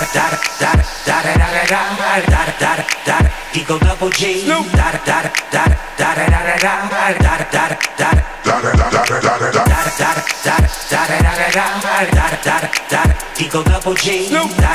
Eagle Double G. Eagle Double G.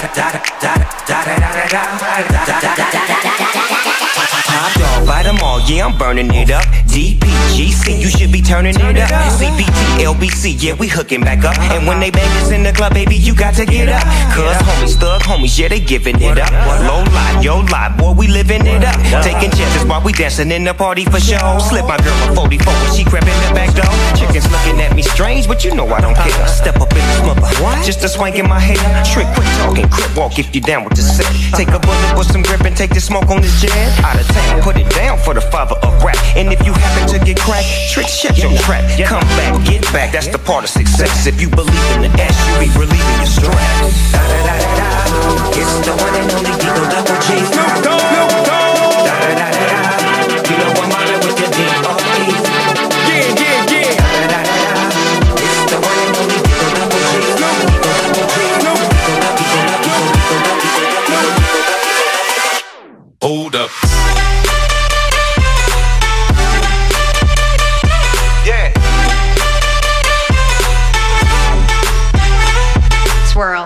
Top dog, buy them all, yeah, I'm burning it up. DPGC, you should be turning it up. CPT, LBC, yeah, we hooking back up. And when they bang us in the club, baby, you got to get up. Cause homies, thug homies, yeah, they giving it up. Low lie, yo lie, boy, we living it up. Taking chances while we dancing in the party for show. Slip my girl a 44 when she crept in the back door. Chickens looking at me strange, but you know I don't care. Step up in this mother, just a swank in my hair. Trick, quick talking, crip walk if you down with the set. Take a bullet with some grip and take the smoke on this jet. Out of town, put it down for the father of rap. And if you happen to get cracked, trick, shut your trap. Come back, get back, that's the part of success. If you believe in the S, you be relieving your stress. It's the one and only Eagle Double G. Snoop Dogg. You know I'm on it with the D.O.E. Yeah. It's the one and only Eagle Double G. Hold up. Swirl.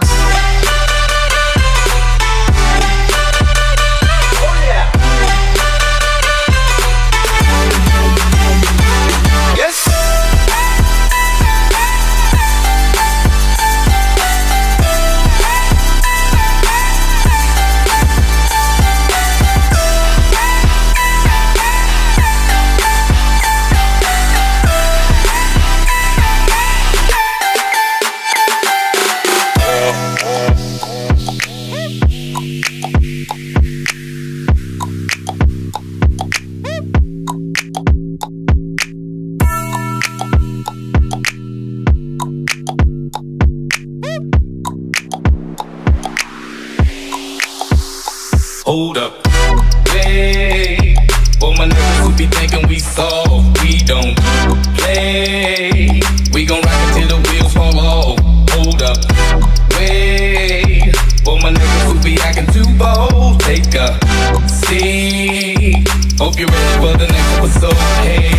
Hold up, hey, for my niggas who be thinking we soft, we don't play. We gon' rock it till the wheels fall off. Hold up, wait, for my niggas who be acting too bold, take a seat. Hope you're ready for the next episode. Hey,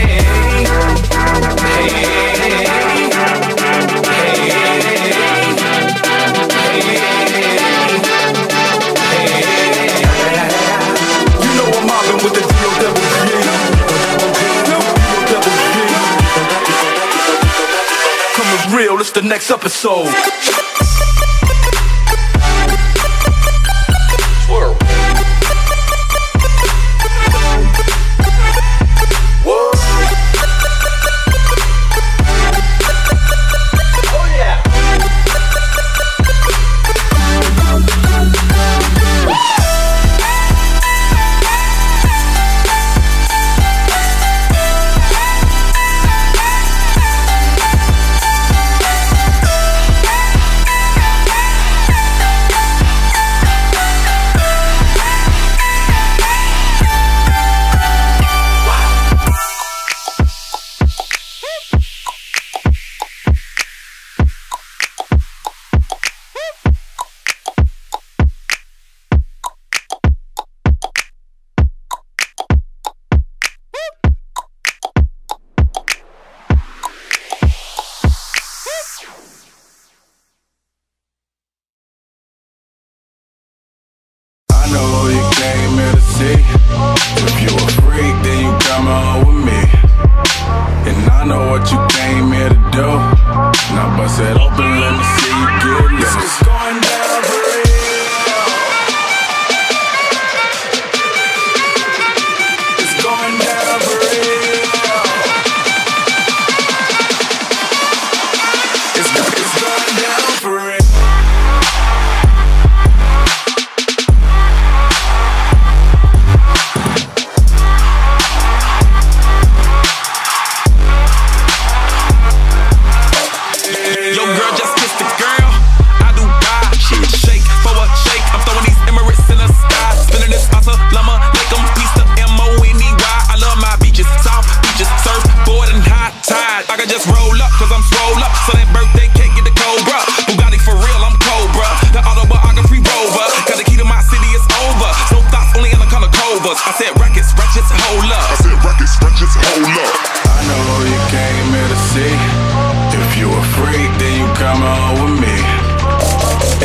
with the D.O.E. Coming real, it's the next episode. Swirl. Whoa. Oh yeah. If you a freak, then you come on with me. And I know what you came here to do. Now bust it open, let me see you get loose. It's going down for real. It's going down for real. It's going down for real. yo girl just kissed the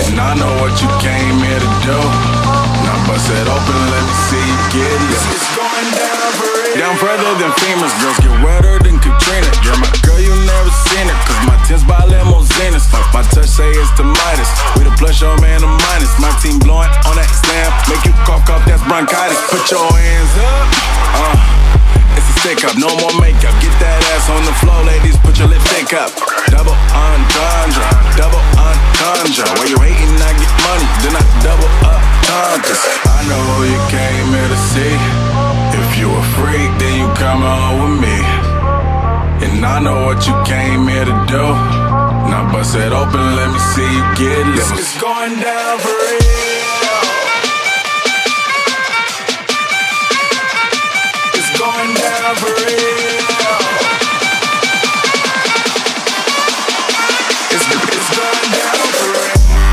And I know what you came here to do. Now bust it open, let me see you get loose. It's going down for real. Down further than famous, girls get wetter than Katrina. You're my girl, you never seen it, cause my tins by limousines. My touch say it's the Midas. We the plus, your man the minus. My team blowing on that slam, make you cough, that's bronchitis. Put your hands up, it's a stick up, no more makeup. Get that ass on the floor, ladies, put your lip thick up. Double entendre, double entendre. While you hating, I get money, then I double up tundras. I know who you came here to see. If you a freak, then you come on with me. And I know what you came here to do. Now bust it open, let me see you get loose. It's going down for real. It's going down for real. It's going down for real.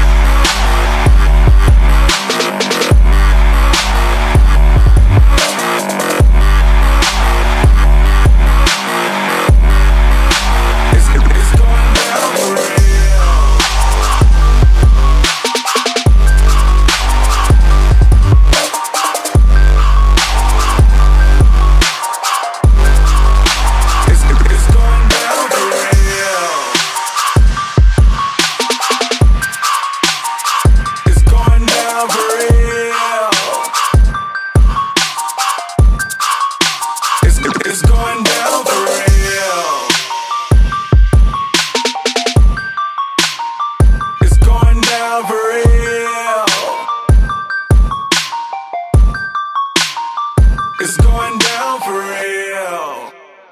It's going down for real.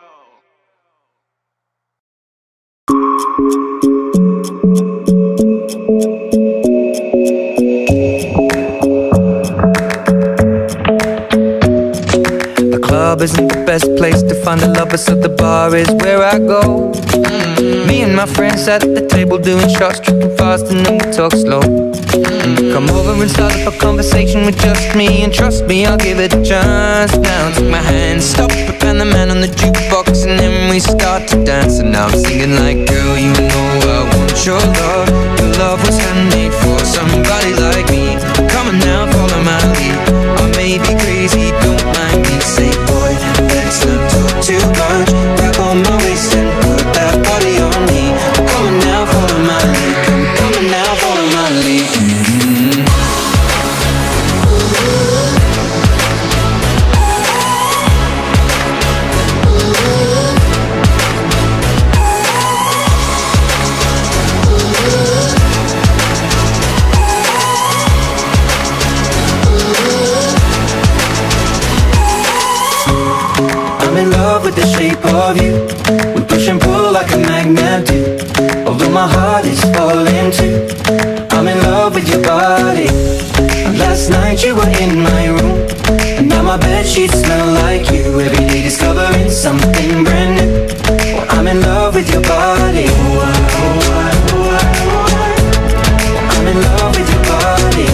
The club isn't the best place to find the lovers, so the bar is where I go. Me and my friends at the table doing shots, tripping fast, and then we talk slow. Come over and start up a conversation with just me, and trust me, I'll give it a chance. Now take my hand, stop it, and the man on the jukebox, and then we start to dance. And now I'm singing like, girl, you know I want your love. Your love was handmade for somebody like me. Come on now, follow my lead. I may be crazy, don't mind me. Say, boy, let's not talk too much. Grab on my waist and put that body on me. Come on now, follow my lead. Come on now, follow my lead. I'm in love with the shape of you. We push and pull like a magnet do. Although my heart is falling too. I'm in love with your body. Last night you were in my room, and now my bedsheets smell like you. Every day discovering something brand new. I'm in love with your body. I'm in love with your body.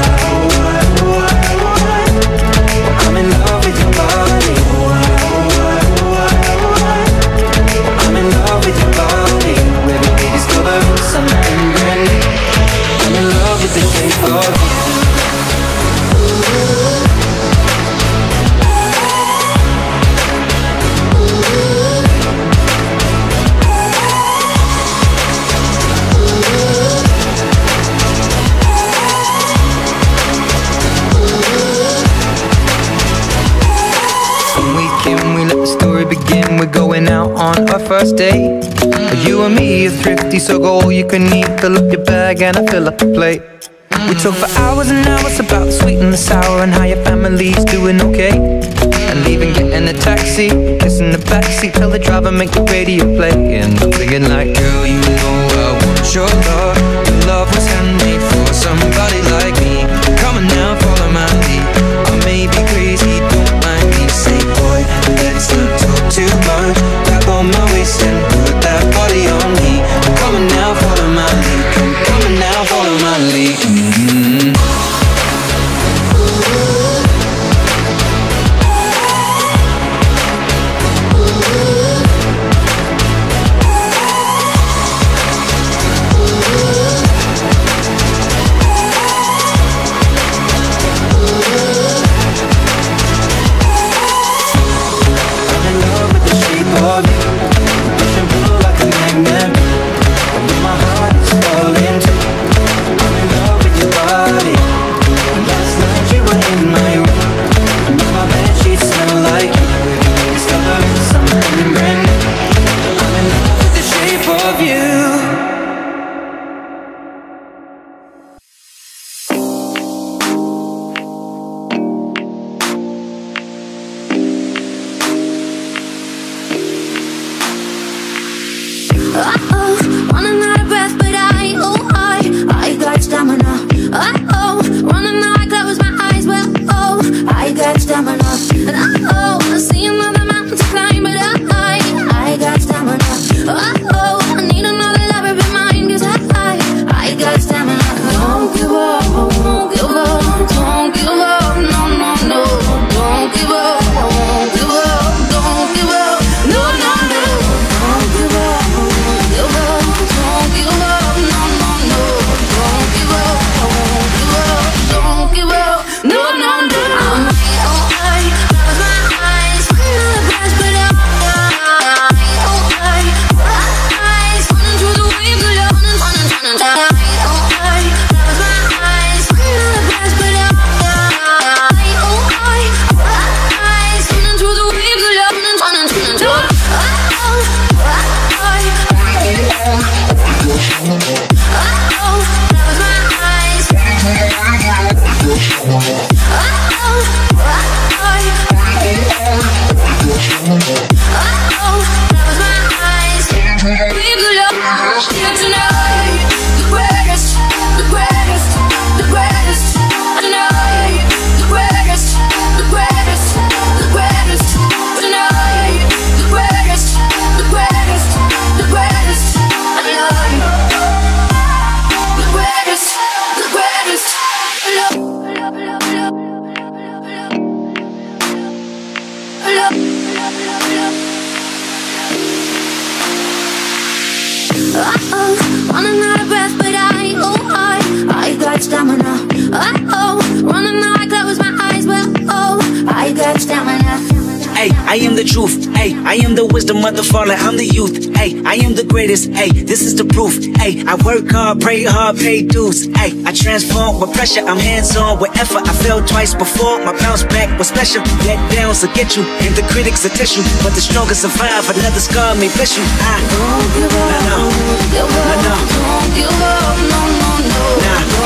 I'm in love with your body. I'm in love with your body. Every day discovering something brand new. I'm in love with the shape of you. We let the story begin. We're going out on our first date. You and me are thrifty, so go all you can eat. Fill up your bag and I fill up the plate. We talk for hours and hours about the sweet and the sour, and how your family's doing okay. And leaving, getting a taxi, kissing the backseat, tell the driver make the radio play. And I'm thinking like, girl, you know I want your love. Your love was handmade for somebody like me. Come on now, follow my lead. I may be crazy, don't mind me. Say, boy, let's not talk too much. Grab on my waist and put that body on me. Come on now, follow my lead. Come on now, follow my lead. Running out of breath, but I got stamina. Running out, I close my eyes, but I got stamina. Hey, I am the truth. Hey, I am the wisdom of the fallen. I'm the youth. Hey, I am the greatest. Hey, this is the proof. Hey, I work hard, pray hard, pay dues. Hey, I transform with pressure. I'm hands-on with effort. I fell twice before. My bounce back was special. Let downs will get you, and the critics will test you. But the strongest survive. Another scar may bless you. Don't give up. Don't give up. Don't give up. No, no, no. Nah.